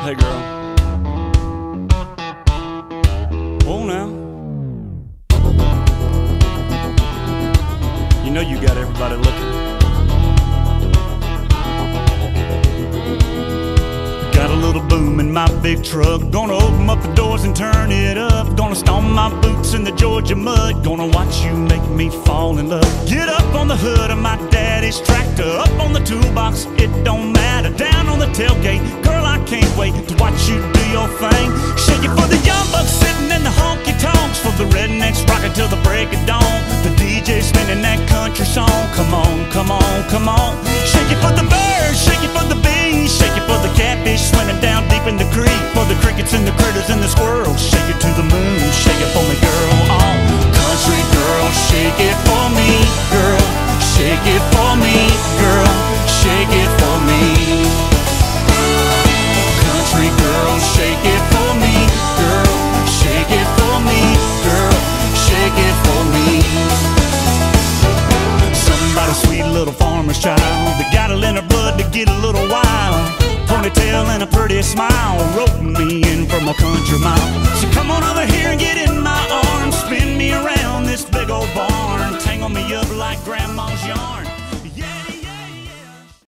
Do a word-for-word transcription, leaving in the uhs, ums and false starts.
Hey girl. Oh now. You know you got everybody looking. Got a little boom in my big truck. Gonna open up the doors and turn it up. Gonna stomp my boots in the Georgia mud. Gonna watch you make me fall in love. Get up on the hood of my daddy's tractor. Up on the toolbox, it don't matter. Down on the tailgate, girl, I can't wait to watch you do your thing. Shake it for the young bucks sitting in the honky-tonks, for the rednecks rocking till the break of dawn. The D J spinning that country song. Come on, come on, come on. Shake it for the birds, shake it for the bees, shake it for the catfish swimming down deep in the creek, for the crickets and the critters and the squirrels. Shake it to the moon, shake it for me, girl. Oh, country girl, shake it for me, girl. Shake it for me, girl. Shake it for me. Country girl, shake it for me, girl. Shake it for me, girl. Shake it for me. Somebody sweet little farmer's child that got it in her blood to get a little wild. Ponytail and a pretty smile roping me in from a country mile. So come on over here and